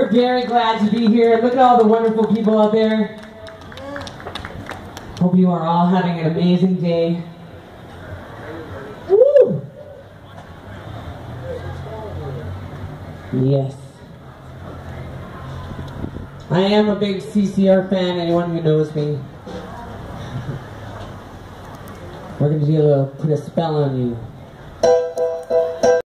very glad to be here. Look at all the wonderful people out there. Hope you are all having an amazing day. Woo! Yes. I am a big CCR fan, anyone who knows me. We're going to put a spell on you.